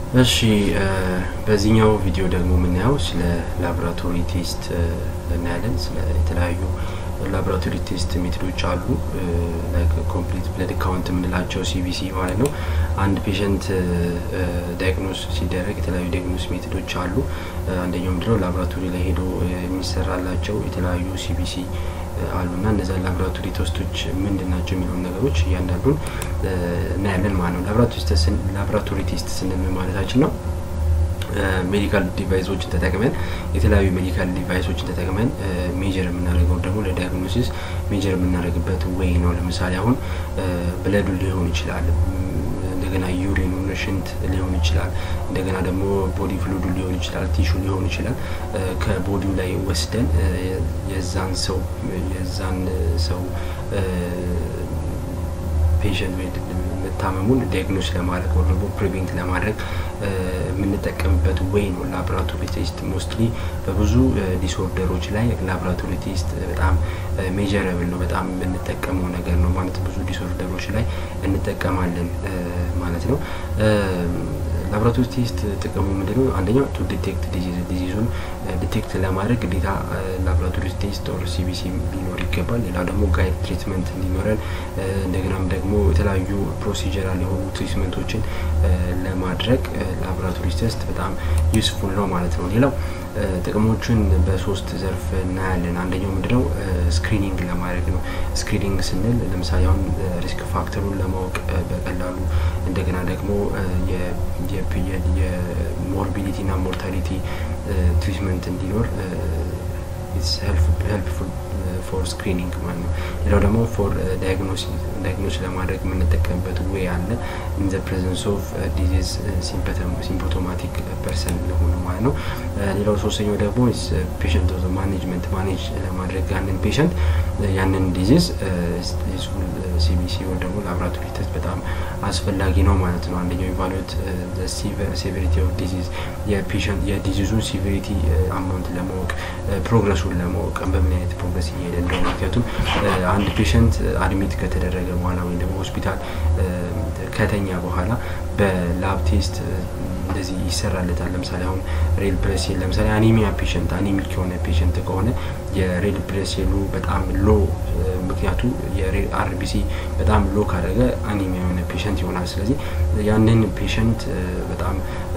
እሺ በዚህኛው ቪዲዮ ደግሞ የምናየው ስለ ላብራቶሪ ቴስት እናያለን። ስለ የተለያዩ ላብራቶሪ ቴስት ሜቶዶች አሉ ላይክ ኮምፕሊት ብለድ ካውንት የምንላቸው ሲቢሲ ማለት ነው። አንድ ፔሸንት ዳያግኖስ ሲደረግ የተለያዩ ዳያግኖስ ሜቶዶች አሉ። አንደኛው ምንድነው ላብራቶሪ ላይ ሄዶ የሚሰራላቸው የተለያዩ ሲቢሲ አሉና እነዛ ላብራቶሪ ቴስቶች ምንድናቸው የሚሉ ነገሮች እያንዳንዱን እናያለን ማለት ነው። ላብራቶሪ ቴስት ስንል ማለታችን ነው ሜዲካል ዲቫይሶችን ተጠቅመን የተለያዩ ሜዲካል ዲቫይሶችን ተጠቅመን ሜጀር የምናደርገው ደግሞ ለዳያግኖሲስ ሜጀር የምናደርግበት ወይ ነው። ለምሳሌ አሁን ብለዱ ሊሆን ይችላል፣ እንደገና ዩሪን ሽንት ሊሆን ይችላል፣ እንደገና ደግሞ ቦዲ ፍሉድ ሊሆን ይችላል፣ ቲሹ ሊሆን ይችላል። ከቦዲው ላይ ወስደን የዛን ሰው ፔሸንት ወይ መታመሙን ዲያግኖስ ለማድረግ ወይ ደግሞ ፕሪቬንት ለማድረግ የምንጠቀምበት ወይ ነው ላብራቶሪ ቴስት። ሞስትሊ በብዙ ዲስኦርደሮች ላይ ላብራቶሪ ቴስት በጣም ሜጀረብል ነው፣ በጣም የምንጠቀመው ነገር ነው ማለት ብዙ ዲስኦርደሮች ላይ እንጠቀማለን ማለት ነው። ላብራቶሪ ቴስት ጥቅሙ ምንድነው? አንደኛው ቱ ዲቴክት ዲዚዙን ዲቴክት ለማድረግ ግዴታ ላብራቶሪ ቴስት ኦር ሲቢሲ ሊኖር ይገባል። ሌላው ደግሞ ጋይድ ትሪትመንት እንዲኖረን እንደገናም ደግሞ የተለያዩ ፕሮሲጀራል የሆኑ ትሪትመንቶችን ለማድረግ ላብራቶሪ ቴስት በጣም ዩስፉል ነው ማለት ነው። ሌላው ጥቅሞችን በሶስት ዘርፍ እናያለን። አንደኛው ምንድነው? ስክሪኒንግ ለማድረግ ነው። ስክሪኒንግ ስንል ለምሳሌ አሁን ሪስክ ፋክተሩን ለማወቅ በቀላሉ እንደገና ደግሞ የሞርቢዲቲ እና ሞርታሊቲ ትሪትመንት እንዲኖር it's helpful for screening ማለት ነው። ሌላው ደግሞ for diagnosis ለማድረግ የምንጠቀምበት ወይ አለ in the presence of disease symptomatic person ለሆነ ማለት ነው። ሌላው ሶስተኛው ደግሞ patient of management ማኔጅ ለማድረግ ያንን ፔሸንት ያንን ዲዚዝ ሲቢሲ ወይ ደግሞ ላብራቶሪ ቴስት በጣም አስፈላጊ ነው ማለት ነው። አንደኛው ኢቫሉዌት the severity of disease የፔሸንት የዲዚዙን ሲቪሪቲ አማውንት ለማወቅ ፕሮግረሱን ለማወቅ በምን አይነት ፕሮግረስ እየሄደ እንደሆነ። ምክንያቱም አንድ ፔሸንት አድሚት ከተደረገ በኋላ ወይ ደግሞ ሆስፒታል ከተኛ በኋላ በላብ ቴስት እንደዚህ ይሰራለታል። ለምሳሌ አሁን ሬድ ብለድ ሴል ለምሳሌ አኒሚያ ፔሸንት አኒሚክ የሆነ ፔሸንት ከሆነ የሬድ ብለድ ሴሉ በጣም ሎ ምክንያቱ የአርቢሲ በጣም ሎ ካደረገ አኒሚያ የሆነ ፔሸንት ይሆናል። ስለዚህ ያንን ፔሸንት በጣም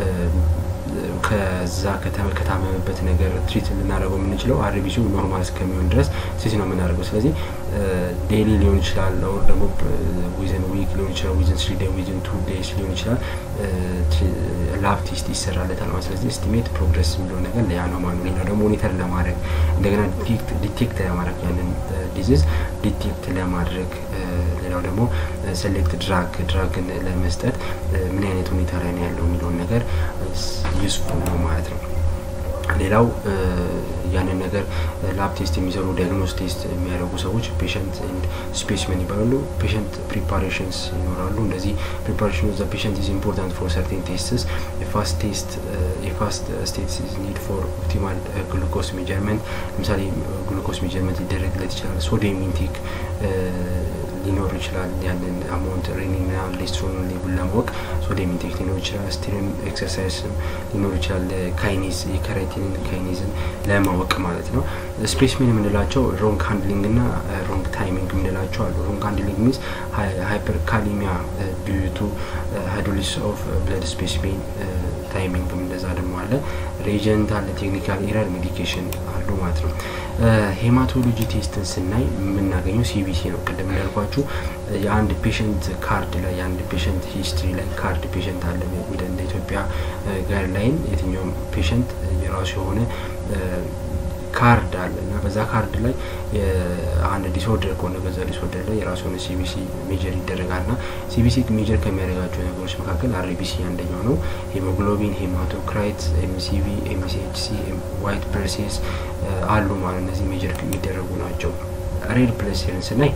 ከዛ ከታመመበት ነገር ትሪት ልናደርገው የምንችለው አርቢሲው ኖርማል እስከሚሆን ድረስ ትሪት ነው የምናደርገው። ስለዚህ ዴይሊ ሊሆን ይችላል or ደግሞ ዊዝን ዊክ ሊሆን ይችላል፣ ዊዝን 3 ዴይ ዊዝን 2 ዴይስ ሊሆን ይችላል። ላብ ቴስት ይሰራለታል ማለት ስለዚህ ኤስቲሜት ፕሮግረስ የሚለው ነገር ለያ ነው ማለት ነው። ሌላው ደግሞ ሞኒተር ለማድረግ እንደገና ዲቴክት ለማድረግ ያንን ዲዚዝ ዲቴክት ለማድረግ ሌላው ደግሞ ሴሌክት ድራግን ለመስጠት ምን አይነት ሁኔታ ላይ ነው ያለው የሚለው ነገር ዩስፉል ነው ማለት ነው። ሌላው ያንን ነገር ላብ ቴስት የሚሰሩ ዳያግኖስ ቴስት የሚያደርጉ ሰዎች ፔሸንት ኤንድ ስፔሲመን ይባላሉ። ፔሸንት ፕሪፓሬሽንስ ይኖራሉ። እንደዚህ ፕሪፓሬሽን ኦፍ ዘ ፔሸንት ኢዝ ኢምፖርታንት ፎር ሰርቴን ቴስትስ ፋስት ስቴትስ ኢዝ ኒድ ፎር ኦፕቲማል ግሉኮስ ሜጀርመንት። ለምሳሌ ግሉኮስ ሜጀርመንት ሊደረግለት ይችላል። ሶዲየም ኢንቴክ ሊኖር ይችላል። ያንን አማውንት ሬኒን እና ሌስትሮን ሌቭል ለማወቅ ሶዲየም ኢንቴክ ሊኖር ይችላል። ስቲሪም ኤክሰርሳይዝ ሊኖር ይችላል። ካይኔዝ የካሮቲኒን ካይኔዝን ለማወቅ ማለት ነው። ስፔሲሜን የምንላቸው ሮንግ ሃንድሊንግ እና ሮንግ ታይሚንግ የምንላቸው አሉ። ሮንግ ሃንድሊንግ ሚንስ ሃይፐርካሊሚያ ዲዩ ቱ ሃይድሮሊሲስ ኦፍ ብለድ ስፔሲሜን ታይሚንግ እንደዛ ደግሞ አለ። ሬጀንት አለ፣ ቴክኒካል ኤረር ሜዲኬሽን አሉ ማለት ነው። ሄማቶሎጂ ቴስትን ስናይ የምናገኘው ሲቢሲ ነው። ቅድም እንዳልኳችሁ የአንድ ፔሸንት ካርድ ላይ የአንድ ፔሸንት ሂስትሪ ላይ ካርድ ፔሸንት አለ ወደ ኢትዮጵያ ጋይድላይን የትኛውም ፔሸንት የራሱ የሆነ ካርድ አለ እና በዛ ካርድ ላይ አንድ ዲስኦርደር ከሆነ በዛ ዲስኦርደር ላይ የራሱ የሆነ ሲቢሲ ሜጀር ይደረጋልና ሲቢሲ ሜጀር ከሚያደርጋቸው ነገሮች መካከል አርቢሲ አንደኛው ነው። ሄሞግሎቢን፣ ሄማቶክራይት፣ ኤምሲቪ፣ ኤምሲኤችሲ፣ ዋይት ብለድ ሴልስ አሉ ማለት እነዚህ ሜጀር የሚደረጉ ናቸው። ሬድ ብለድ ሴልን ስናይ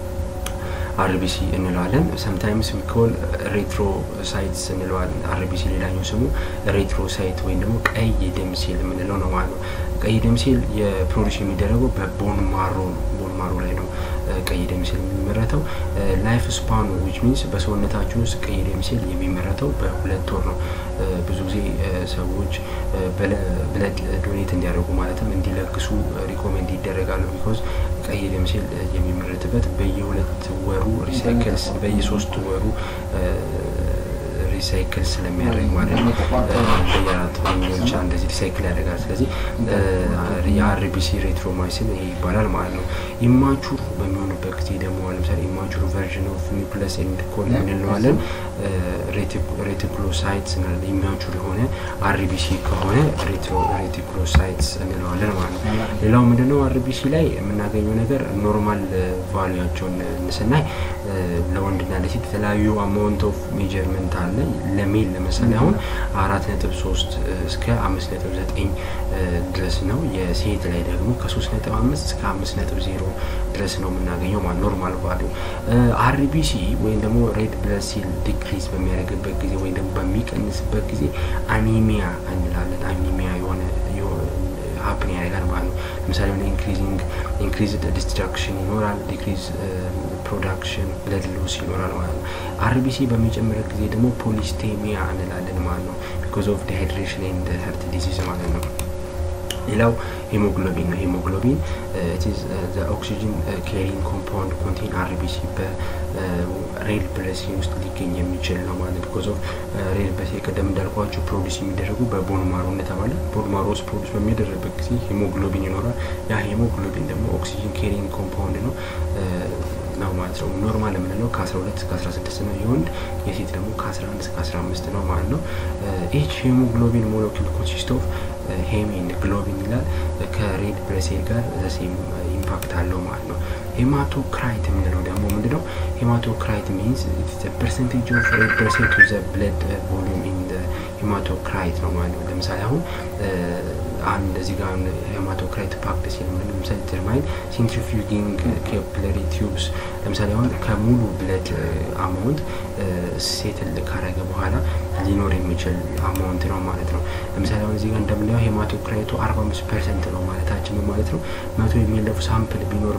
አርቢሲ እንለዋለን። sometimes we call ሬትሮሳይትስ እንለዋለን። አርቢሲ ሌላኛው ስሙ ሬትሮሳይት ወይም ደግሞ ቀይ ደም ሴል የምንለው ነው ማለት ነው። ቀይ ደም ሴል የፕሮዲዩስ የሚደረገው በቦን ማሮ ላይ ነው። ቀይ ደም ሴል የሚመረተው ላይፍ ስፓኑ which means በሰውነታችን ውስጥ ቀይ ደም ሴል የሚመረተው በ2 ወር ነው ብዙ ጊዜ ሰዎች ብለድ ዶኔት እንዲያደርጉ ማለትም እንዲለግሱ ሪኮሜንድ ይደረጋሉ because ቀይ ደም ሴል የሚመረትበት በየ2 ወሩ ሪሳይክልስ በየ3 ወሩ ሪሳይክል ስለሚያደርግ ማለት ነው በየአራት ወንዶች እንደዚህ ሪሳይክል ያደርጋል ስለዚህ የአርቢሲ ሬትሮማይሲን ይባላል ማለት ነው ኢማቹር በሚሆንበት ጊዜ ደግሞ ለምሳሌ ኢማቹር ቨርዥን ኦፍ ኒውክሊየስ ኤንድ ኮል እንለዋለን ሬቲኩሎሳይትስ እና ኢማቹር የሆነ አርቢሲ ከሆነ ሬቲኩሎሳይትስ እንለዋለን ማለት ነው ሌላው ምንድነው አርቢሲ ላይ የምናገኘው ነገር ኖርማል ቫልዩአቸውን እንስናይ ለወንድና ለሴት የተለያዩ አማውንት ኦፍ ሜጀርመንት አለ ለሜል ለምሳሌ አሁን 4.3 እስከ 5.9 ድረስ ነው የሴት ላይ ደግሞ ከ3.5 እስከ 5.0 ድረስ ነው የምናገኘው ማለት ኖርማል ቫልዩ አርቢሲ ወይም ደግሞ ሬድ ብለድ ሴል ዲክሪዝ በሚያደርግበት ጊዜ ወይም ደግሞ በሚቀንስበት ጊዜ አኒሚያ እንላለን አኒሚያ የሆነ happen ያደርጋል ማለት ነው ለምሳሌ increased destruction ይኖራል decrease production blood loss ይኖራል ማለት ነው አርቢሲ በሚጨምር ጊዜ ደግሞ ፖሊስቴሚያ እንላለን ማለት ነው because of dehydration and heart disease ማለት ነው ሌላው hemoglobin ነው hemoglobin it is the oxygen carrying compound contain RBC ሬድ ብለድ ሴል ውስጥ ሊገኝ የሚችል ነው ማለት because of ሬድ ብለድ ሴል ቀደም እንዳልኳችሁ ፕሮዲዩስ የሚደረጉ በቦን ማሮ እንደተባለ ቦን ማሮ ውስጥ ፕሮዲዩስ በሚደረግበት ጊዜ hemoglobin ይኖራል ያ hemoglobin ደግሞ oxygen carrying compound ነው ማለት ነው ኖርማል የምንለው ከ12 እስከ 16 ነው የወንድ የሴት ደግሞ ከ11 እስከ 15 ነው ማለት ነው each hemoglobin molecule consists of ሄሚን ግሎቢን ይላል ከሬድ ብለድ ሴል ጋር ዘሴም ኢምፓክት አለው ማለት ነው ሄማቶክራይት የምንለው ደግሞ ምንድነው ሄማቶክራይት means it's the percentage of red blood cell to the blood volume in the hematocrit ነው ማለት ነው ለምሳሌ አሁን አንድ እዚህ ጋር ሄማቶክራይት ፓክት ሲል ምን ለምሳሌ ተርማይን centrifuging capillary tubes ለምሳሌ አሁን ከሙሉ ብለድ አማውንት ሴትል ካረገ በኋላ ሊኖር የሚችል አማውንት ነው ማለት ነው ለምሳሌ አሁን እዚህ ጋር እንደምናየው ሄማቶክራይቱ 45% ነው ማለታችን ነው ማለት ነው 100 የሚለፉ ሳምፕል ቢኖር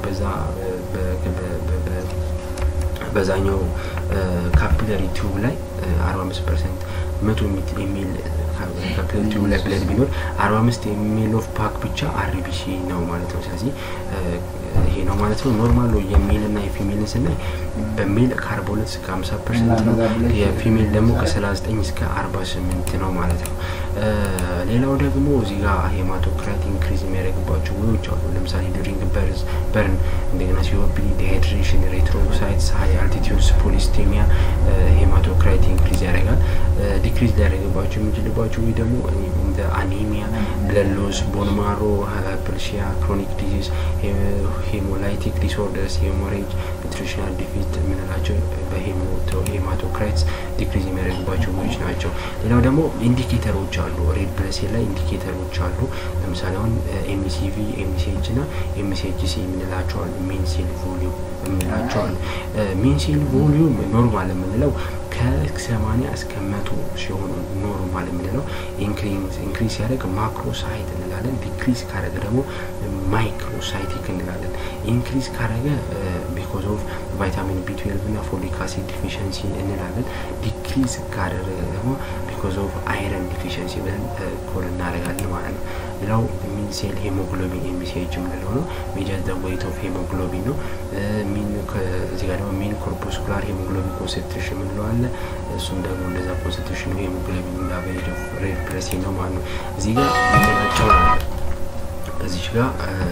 በዛኛው ካፒለሪ ቲዩብ ላይ 45% 100 የሚል ካፒለሪ ቲዩብ ላይ ብለድ ቢኖር 45 የሚል ኦፍ ፓክ ብቻ አርቢሲ ነው ማለት ነው ስለዚህ ይሄ ነው ማለት ነው ኖርማል ነው የሚልና የፊሜልን ስናይ በሜል ከ42 እስከ 50% ነው የፊሜል ደግሞ ከ39 እስከ 48 ነው ማለት ነው ሌላው ደግሞ እዚህ ጋር ሄማቶክራይት ኢንክሪዝ የሚያደርግባቸው ወይዎች አሉ ለምሳሌ ዱሪንግ በርን እንደገና ሲኦፒዲ ዲሃይድሬሽን ሬትሮሳይትስ ሃይ አልቲቲዩድስ ፖሊስቴሚያ ሄማቶክራይት ኢንክሪዝ ያደርጋል ዲክሪዝ ሊያደርግባቸው የሚችልባቸው ወይ ደግሞ እንደ አኒሚያ ብለድ ሎስ ቦን ማሮ ሃይፐርሺያ ክሮኒክ ዲዚዝ hemolytic disorders hemorrhage nutritional defect ምንላቸው በሄማቶክራይትስ ዲክሪዝ የሚያደርግባቸው ወይዎች ናቸው ሌላው ደግሞ ኢንዲኬተሮች አሉ ሬድ ብለድ ሴል ላይ ኢንዲኬተሮች አሉ ለምሳሌ አሁን ኤምሲቪ ኤምሲኤች እና ኤምሲኤችሲ ምንላቸው አሉ ሜን ሴል ቮሊዩም ምንላቸው አሉ ሜን ሴል ቮሊዩም ኖርማል የምንለው ከ80 እስከ 100 ሲሆን ኖርማል የምንለው ኢንክሪዝ ያደርግ ማክሮሳይት እንላለን ዲክሪዝ ካደረገ ደግሞ ማይክሮሳይቲክ እንላለን ኢንክሪዝ ካደረገ because of vitamin B12 እና folic acid deficiency እንላለን ዲክሪዝ ካደረገ ደግሞ because of iron deficiency ብለን ኮል እናደርጋለን ማለት ነው ሌላው ሚን ሴል ሄሞግሎቢን ኤምሲኤች የምንለው ነው measure the weight of hemoglobin ነው ሚን ከዚህ ጋር ደግሞ ሚን ኮርፖስኩላር ሄሞግሎቢን ኮንሰንትሬሽን የምንለው አለ እሱም ደግሞ እንደዛ ኮንሰንትሬሽን ሄሞግሎቢን እና ቬጅ ኦፍ ሬድ ብለድ ሴል ነው ማለት ነው እዚህ ጋር እንትናቸው እዚህ ጋር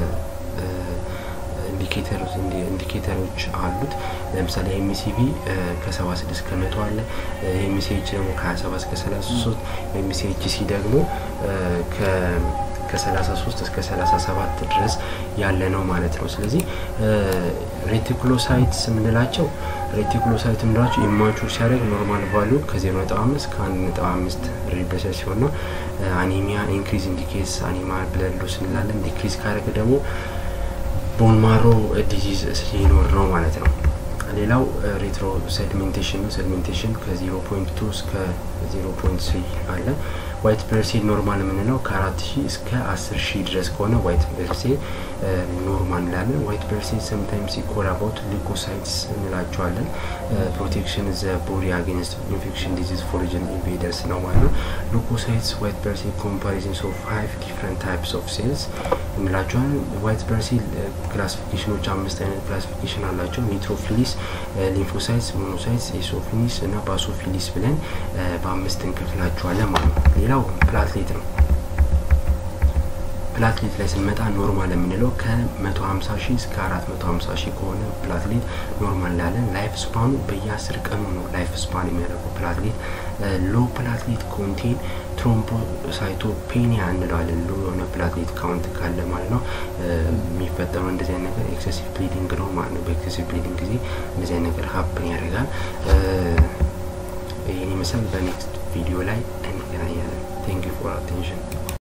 ኢንዲኬተሮች አሉት ለምሳሌ ኤምሲቪ ከ76 እስከ 100 አለ ኤምሲኤች ደግሞ ከ27 እስከ 33 ኤምሲኤችሲ ደግሞ ከ33 እስከ 37 ድረስ ያለ ነው ማለት ነው ስለዚህ ሬቲኩሎሳይትስ ምንላቸው ኢማቹር ሲያደርግ ኖርማል ቫልዩ ከ0.5 እስከ 1.5 ሬድ ብለድ ሴል ሲሆን ነው አኒሚያ ኢንክሪዝ ኢንዲኬትስ አኒማል ብለድ ሎስ እንላለን ዲክሪዝ ካደረገ ደግሞ ቦን ማሮ ዲዚዝ ሲኖር ነው ማለት ነው ሌላው ሬትሮ ሴዲሜንቴሽን ሴዲሜንቴሽን ከ0.2 እስከ 0.3 አለ ዋይት ብለድ ሴል ኖርማል የምንለው ከ4000 እስከ 10000 ድረስ ከሆነ ዋይት ብለድ ሴል ኖርማል እንላለን ዋይት ብለድ ሴል sometimes equal about leukocytes እንላቸዋለን protection the body against infection disease foreign invaders ነው ማለት leukocytes white blood cell comparison of 5 different types of cells እንላቸዋለን white blood cell ክላሲፊኬሽኖች 5 አይነት ክላሲፊኬሽን አላቸው neutrophils lymphocytes monocytes eosinophils እና basophils ብለን በአምስት እንከፍላቸዋለን ማለት ነው ሌላው ፕላትሌት ነው ፕላትሌት ላይ ስንመጣ ኖርማል የምንለው ከ150,000 እስከ 450,000 ከሆነ ፕላትሌት ኖርማል ላለን ላይፍ ስፓኑ በየ10 ቀኑ ነው ላይፍ ስፓን የሚያደርገው ፕላትሌት ሎ ፕላትሌት ኮንቴን ትሮምቦሳይቶፔኒያ እንለዋለን ሎ የሆነ ፕላትሌት ካውንት ካለ ማለት ነው የሚፈጠረው እንደዚህ አይነት ነገር ኤክሰሲቭ ብሊዲንግ ነው ማለት ነው በኤክሰሲቭ ብሊዲንግ ጊዜ እንደዚህ አይነት ነገር ሀፕን ያደርጋል ይሄን መሰል በኔክስት ቪዲዮ ላይ እንገናኛለን thank you for attention